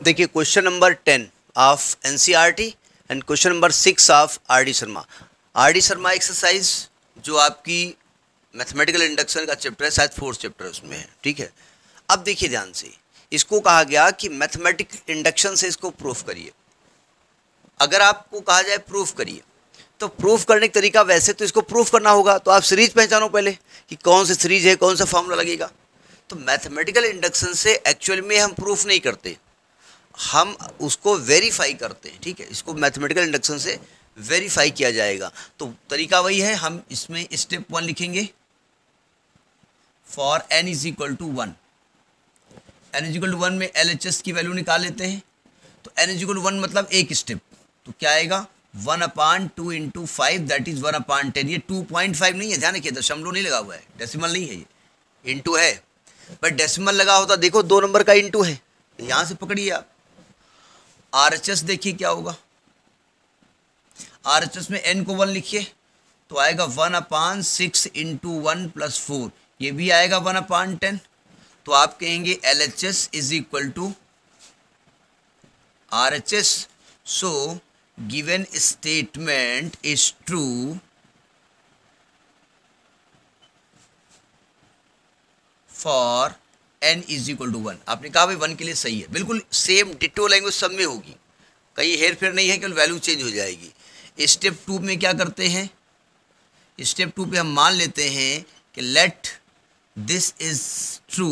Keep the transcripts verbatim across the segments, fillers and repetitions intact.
देखिए question number ten of NCERT and question number six of R D Sharma. R D Sharma exercise जो आपकी mathematical induction का chapter है, शायद फोर्थ चैप्टर उसमें है, ठीक है। अब देखिए ध्यान से, इसको कहा गया कि मैथमेटिकल इंडक्शन से इसको प्रूफ करिए। अगर आपको कहा जाए प्रूफ करिए तो प्रूफ करने का तरीका, वैसे तो इसको प्रूफ करना होगा तो आप सीरीज पहचानो पहले कि कौन सी सीरीज है, कौन सा फॉर्मूला लगेगा। तो मैथमेटिकल इंडक्शन से एक्चुअल में हम प्रूफ नहीं करते, हम उसको वेरीफाई करते हैं, ठीक है। इसको मैथमेटिकल इंडक्शन से वेरीफाई किया जाएगा। तो तरीका वही है, हम इसमें स्टेप वन लिखेंगे for n is equal to one. N is equal to one में एल एच एस की वैल्यू निकाल लेते हैं। तो n is equal to one मतलब एक स्टेप, तो क्या आएगा one upon two into five that is one upon ten. ये टू पॉइंट फाइव नहीं है, ध्यान रखिए, दशमलव नहीं लगा हुआ है, डेसिमल नहीं है, ये इंटू है। बट डेसिमल लगा होता, देखो दो नंबर का इंटू है, यहां से पकड़िए आप। आर एच एस देखिए क्या होगा, आर एच एस में एन को वन लिखिए तो आएगा one upon six into one plus four, ये भी आएगा वन अपान टेन। तो आप कहेंगे L H S is equal to R H S. So given statement is true for n is equal to one. आपने कहा भाई वन के लिए सही है, बिल्कुल सेम डिटो लैंग्वेज सब में होगी, कहीं हेर फेर नहीं है, केवल वैल्यू चेंज हो जाएगी। स्टेप टू में क्या करते हैं, स्टेप टू पे हम मान लेते हैं कि let this is true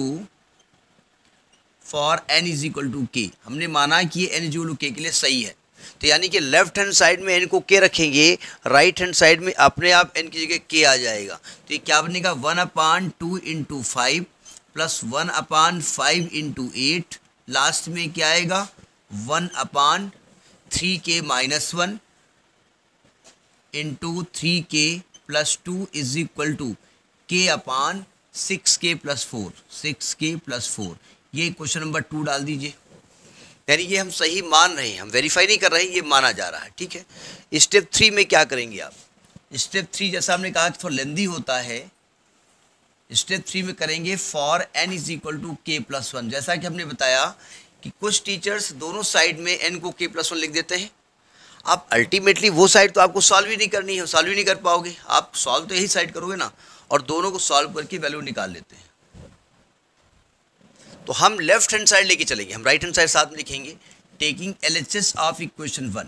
for n is equal to k. हमने माना कि ये एन इज इक्वल टू के के लिए सही है, तो यानी कि लेफ्ट हैंड साइड में एन को के रखेंगे, राइट हैंड साइड में अपने आप एन की जगह के आ जाएगा। तो ये क्या बनेगा one upon two into five plus one upon five into eight, last में क्या आएगा one upon three k minus one into three k plus two is equal to k upon six k plus four, six k plus four. ये question number two डाल दीजिए। यानी ये हम सही मान रहे हैं, हम वेरीफाई नहीं कर रहे हैं, ये माना जा रहा है, ठीक है। स्टेप थ्री में क्या करेंगे आप, स्टेप थ्री जैसा हमने कहा थोड़ा लेंदी होता है, स्टेप थ्री में करेंगे for n is equal to k plus one. जैसा कि हमने बताया कि कुछ टीचर्स दोनों साइड में एन को के प्लस वन लिख देते हैं। आप अल्टीमेटली वो साइड तो आपको सॉल्व ही नहीं करनी है, सॉल्व ही नहीं कर पाओगे, आप सॉल्व तो यही साइड करोगे ना, और दोनों को सॉल्व करके वैल्यू निकाल लेते हैं। तो हम लेफ्ट हैंड साइड लेके चलेंगे, हम राइट हैंड साइड साथ में लिखेंगे taking L H S of equation one,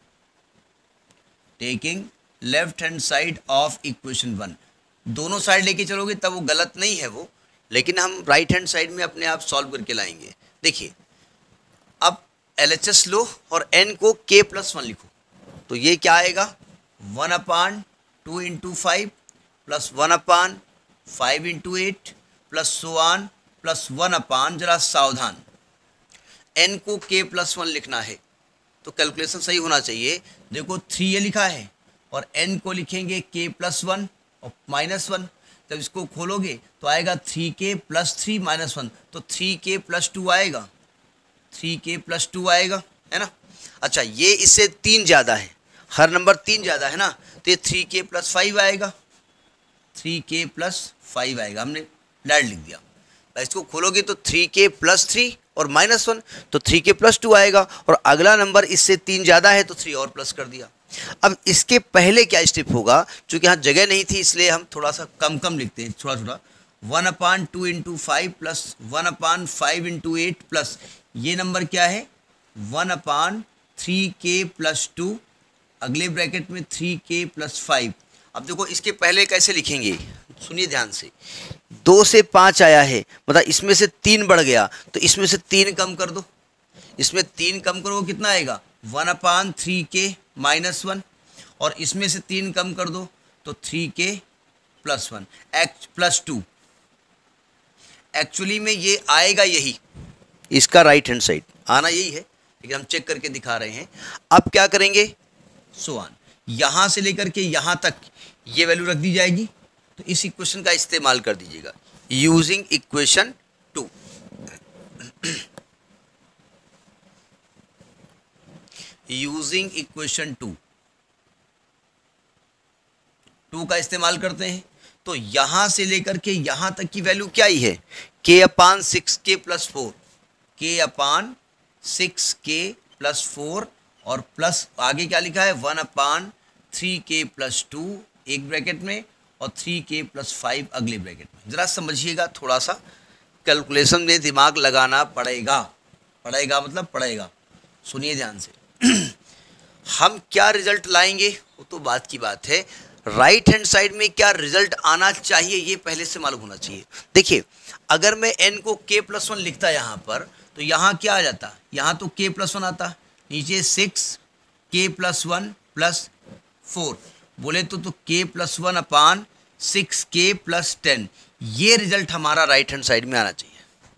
taking left hand side of equation one. दोनों साइड लेके चलोगे तब वो गलत नहीं है वो, लेकिन हम राइट हैंड साइड में अपने आप सॉल्व करके लाएंगे। देखिए अब एल एच एस लो और एन को के प्लस वन लिखो, तो ये क्या आएगा one upon two into five plus one upon five into eight plus so on plus one upon, जरा सावधान, एन को के प्लस वन लिखना है तो कैलकुलेशन सही होना चाहिए। देखो थ्री ये लिखा है और एन को लिखेंगे के प्लस वन और माइनस वन, जब इसको खोलोगे तो आएगा three k plus three minus one, तो थ्री के प्लस टू आएगा, थ्री के प्लस टू आएगा, है ना। अच्छा ये इससे तीन ज़्यादा है, हर नंबर तीन ज़्यादा है ना, तो ये थ्री के प्लस फाइव आएगा, थ्री के प्लस फाइव आएगा, हमने डायरेक्ट लिख दिया। इसको खोलोगे तो थ्री के प्लस थ्री और माइनस वन, तो थ्री के प्लस टू आएगा, और अगला नंबर इससे तीन ज़्यादा है तो थ्री और प्लस कर दिया। अब इसके पहले क्या स्टेप होगा, चूँकि यहाँ जगह नहीं थी इसलिए हम थोड़ा सा कम कम लिखते हैं, थोड़ा थोड़ा one upon two into five plus one upon five into eight plus ये नंबर क्या है one upon three k plus two, अगले ब्रैकेट में थ्री के प्लस फाइव। अब देखो इसके पहले कैसे लिखेंगे, सुनिए ध्यान से, दो से पाँच आया है, मतलब इसमें से तीन बढ़ गया, तो इसमें से तीन कम कर दो, इसमें तीन कम करो कितना आएगा one upon three k minus one, और इसमें से तीन कम कर दो तो थ्री के प्लस वन एक्ट प्लस टू। एक्चुअली में ये आएगा यही, इसका राइट हैंड साइड आना यही है, लेकिन हम चेक करके दिखा रहे हैं। अब क्या करेंगे सो ऑन, यहाँ से लेकर के यहाँ तक ये वैल्यू रख दी जाएगी, तो इस इक्वेशन का इस्तेमाल कर दीजिएगा using equation two. Using equation two, two का इस्तेमाल करते हैं, तो यहां से लेकर के यहां तक की वैल्यू क्या ही है k upon six k plus four, k upon six k plus four और प्लस आगे क्या लिखा है one upon three k plus two एक ब्रैकेट में और थ्री के प्लस फाइव अगले ब्रैकेट में। ज़रा समझिएगा, थोड़ा सा कैलकुलेशन में दिमाग लगाना पड़ेगा। पड़ेगा मतलब पड़ेगा, सुनिए ध्यान से। हम क्या रिजल्ट लाएंगे वो तो बात की बात है, राइट हैंड साइड में क्या रिजल्ट आना चाहिए ये पहले से मालूम होना चाहिए। देखिए अगर मैं n को k प्लस वन लिखता यहाँ पर तो यहाँ क्या आ जाता, यहाँ तो k प्लस वन आता, नीचे six k plus one plus four, बोले तो तो k plus one upon six k plus ten, ये रिजल्ट हमारा राइट हैंड साइड में आना चाहिए।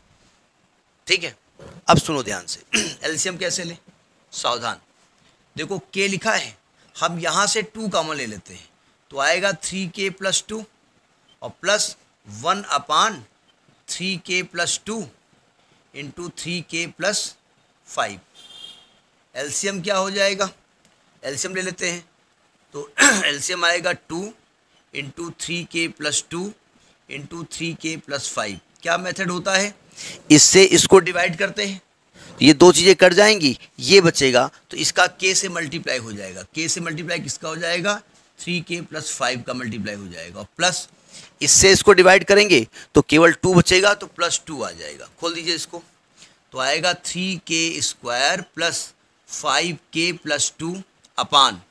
ठीक है, अब सुनो ध्यान से। एलसीएम कैसे लें, सावधान। देखो k लिखा है, हम यहाँ से टू कॉमन ले लेते हैं तो आएगा थ्री के प्लस टू और plus one upon three k plus two into three k plus five. LCM क्या हो जाएगा, एलसीएम ले लेते हैं तो एलसीएम आएगा two into three k plus two into three k plus five. क्या मेथड होता है, इससे इसको डिवाइड करते हैं तो ये दो चीज़ें कट जाएंगी, ये बचेगा तो इसका k से मल्टीप्लाई हो जाएगा। k से मल्टीप्लाई किसका हो जाएगा, थ्री के प्लस फाइव का मल्टीप्लाई हो जाएगा, प्लस इससे इसको डिवाइड करेंगे तो केवल टू बचेगा तो प्लस टू आ जाएगा। खोल दीजिए इसको तो आएगा three k square plus five k plus two upon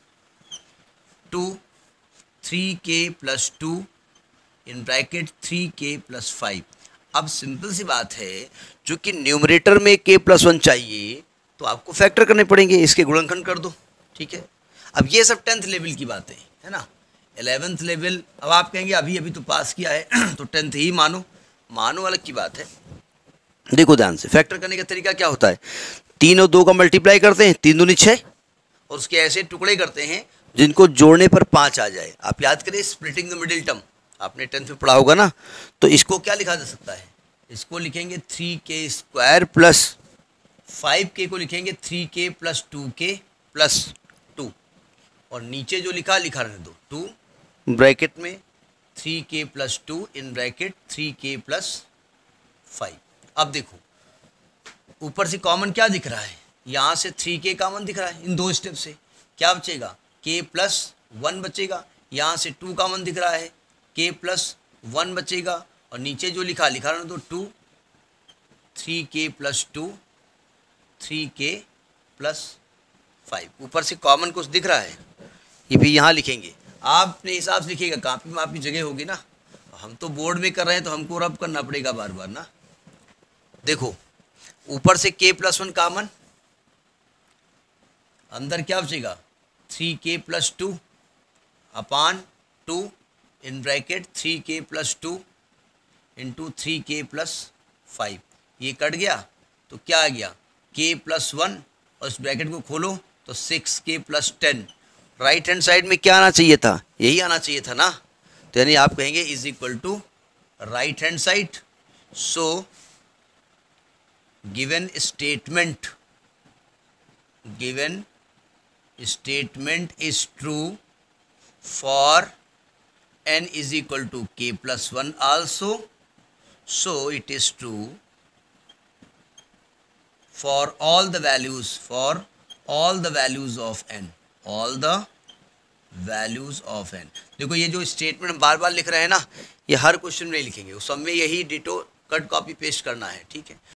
two three k plus two in bracket three k plus five. अब सिंपल सी बात है, जो कि न्यूमरेटर में k प्लस वन चाहिए तो आपको फैक्टर करने पड़ेंगे, इसके गुणनखंड कर दो। ठीक है, अब ये सब टेंथ लेवल की बातें है ना, एलेवेंथ लेवल अब आप कहेंगे अभी अभी तो पास किया है तो टेंथ ही मानो, मानो अलग की बात है। देखो ध्यान से, फैक्टर करने का तरीका क्या होता है, तीन और दो का मल्टीप्लाई करते हैं, तीन दूनी छः, और उसके ऐसे टुकड़े करते हैं जिनको जोड़ने पर पाँच आ जाए। आप याद करें स्प्लिटिंग द मिडिल टर्म, आपने टेंथ में पढ़ा होगा ना, तो इसको क्या लिखा जा सकता है, इसको लिखेंगे three k square plus five के को लिखेंगे three k plus two k plus two, और नीचे जो लिखा लिखा रहने दो, टू ब्रैकेट में three k plus two in bracket three k plus five. अब देखो ऊपर से कॉमन क्या दिख रहा है, यहाँ से थ्री के कॉमन दिख रहा है, इन दो स्टेप से क्या बचेगा, के प्लस वन बचेगा, यहाँ से टू कॉमन दिख रहा है, के प्लस वन बचेगा, और नीचे जो लिखा लिखा रहने दो two three k plus two three k plus five. ऊपर से कॉमन कुछ दिख रहा है, ये भी यहाँ लिखेंगे, आप अपने हिसाब से लिखिएगा, कापी में आपकी जगह होगी ना, हम तो बोर्ड में कर रहे हैं तो हमको रब करना पड़ेगा बार बार ना। देखो ऊपर से k प्लस वन कॉमन, अंदर क्या बचेगा three k plus two upon two in bracket three k plus two into three k plus five. ये कट गया तो क्या आ गया k प्लस वन, और इस ब्रैकेट को खोलो तो six k plus ten. Right hand side में क्या आना चाहिए था, यही आना चाहिए था ना, तो यानी आप कहेंगे is equal to right hand side. So given statement given statement is true for n is equal to k plus one also, so it is true for all the values for all the values of n all the values of n। देखो ये जो statement हम बार बार लिख रहे हैं ना, ये हर question में लिखेंगे, उस सब में यही डिटो कट कॉपी पेस्ट करना है। ठीक है।